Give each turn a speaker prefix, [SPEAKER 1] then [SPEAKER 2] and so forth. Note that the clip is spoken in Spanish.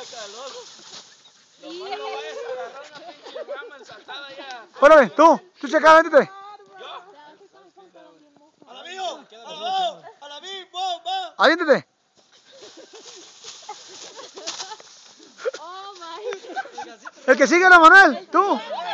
[SPEAKER 1] Nomás no vayas a agarrar una pinche rama ensaltada ya.
[SPEAKER 2] Órale, tú checa, véntete.
[SPEAKER 3] ¡A la mío! ¡A la dos! ¡A la mío! ¡Va!
[SPEAKER 2] Aviéntate.
[SPEAKER 4] Oh my.
[SPEAKER 2] El que sigue era Manuel, tú.